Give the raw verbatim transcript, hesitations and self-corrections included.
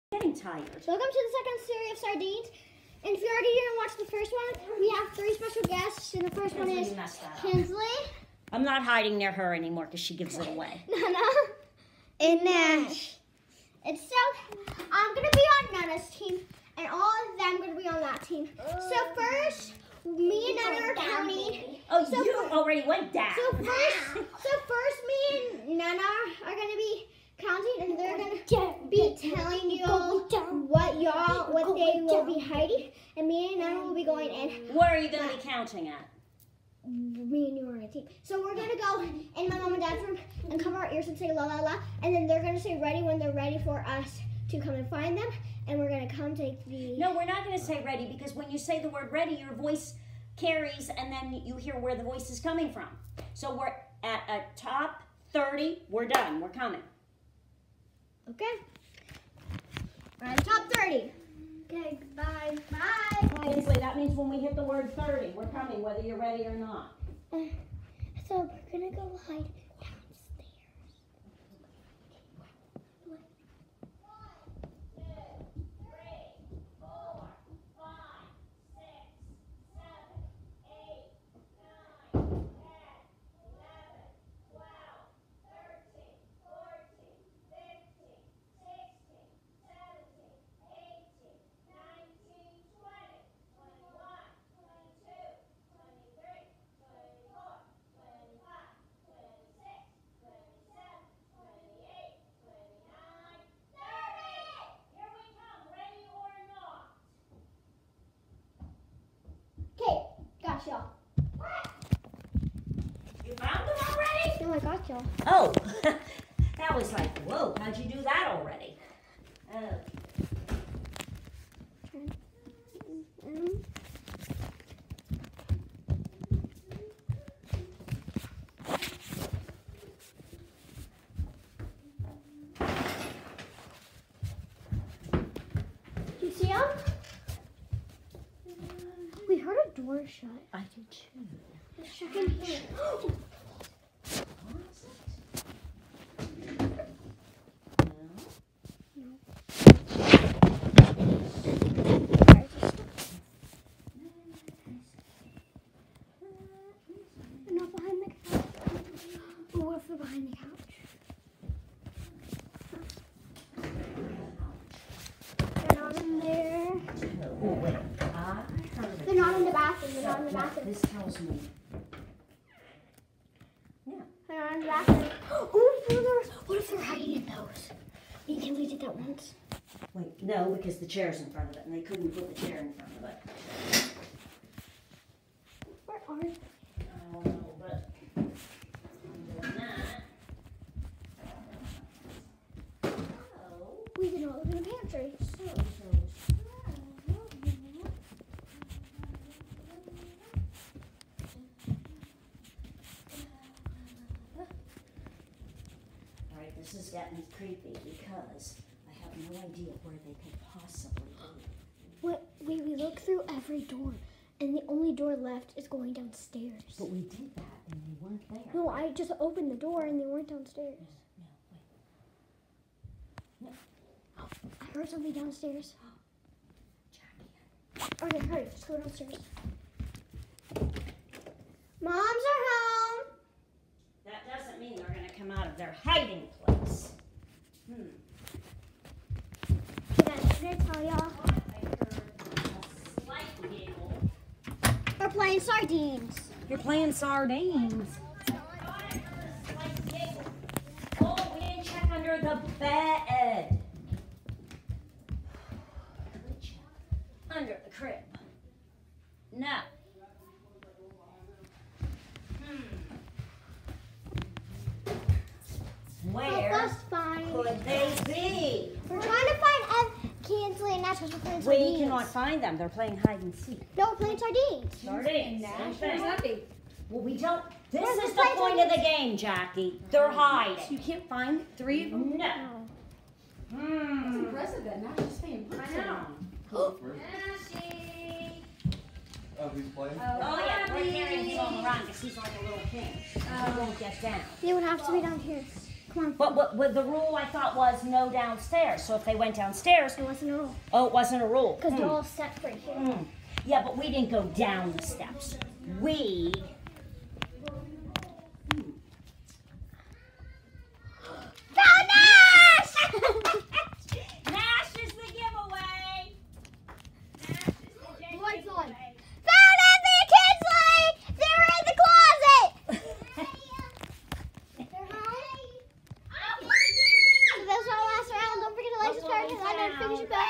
Getting tired. Welcome to the second series of sardines. And if you already didn't watch the first one, we have three special guests. And the first one is Kinsley. I'm not hiding near her anymore because she gives it away. Nana. And Nash. And so, I'm going to be on Nana's team. And all of them are going to be on that team. So first, me and Nana are counting. Oh, so you for, already went down. So first, so first me and Nana are going to be counting, and they're going to be telling you what y'all, what they will be hiding, and me and Nana will be going in. Where are you going to be counting at? Me and you are on a team. So we're going to go in my mom and dad's room and cover our ears and say la la la, and then they're going to say ready when they're ready for us to come and find them, and we're going to come take the... No, we're not going to say ready, because when you say the word ready, your voice carries, and then you hear where the voice is coming from. So we're at a top thirty. We're done. We're coming. Okay. We're on top thirty. Okay, bye. Bye. Kinsley, that means when we hit the word thirty, we're coming, whether you're ready or not. Uh, so we're going to go hide downstairs. Y'all. You found them already? No, I got y'all. Oh, that was like, whoa, how'd you do that already? Oh. Do you see them? We heard a door shut. I do too. Let's check in here. They're not behind the couch. Oh, what if they're behind the couch? They're not in there. Oh, wait. I heard They're not in the bathroom. They're not in the bathroom. This tells me. Yeah. They're not in the bathroom. Oh, they're, what if they're hiding in those? Me and Kinsley did that once. Wait, no, because the chair's in front of it, and they couldn't put the chair in front of it. Where are they? I don't know, but I'm doing that. Oh, We did not live in a pantry. so, so, so. Alright, this is getting creepy because I have no idea where they could possibly be. What? We, we looked through every door, and the only door left is going downstairs. But we did that and they weren't there. No, I just opened the door and they weren't downstairs. No, wait. No. I heard something downstairs. Jackie. Okay, hurry, just go downstairs. Moms are home. That doesn't mean they're going to come out of their hiding place. Hmm. Okay, I'm gonna tell y'all. I heard a slight giggle. We're playing sardines. You're playing sardines. Oh, we didn't check under the bed. Under the crib. No. Hmm. Where Help us find. could they be? We're trying to find Ev, Kinsley, and Nash because we're playing We sardines. cannot find them. They're playing hide and seek. No, we're playing sardines. Sardines. Same thing. Well, we don't. This We're is just the playing point of the game, Jackie. They're hiding. You can't find three of them? No. No. Hmm. That's impressive that Nash is staying put. I know. Nashi! Oh, he's playing? Oh, yeah, we're carrying him around because he's like a little king. He won't get down. They would have to be down here. Come on. But what, what the rule I thought was no downstairs. So if they went downstairs, It wasn't a rule. oh, it wasn't a rule. Because Hmm. they're all set right here. Hmm. Yeah, but we didn't go down the steps. We. Found Nash! Nash is the giveaway. Nash is the What's giveaway. on? Found Anthony Kinsley! They were in the closet! They're home? So that's our last round. Don't forget to like, What's subscribe, the and I last know finish round? back.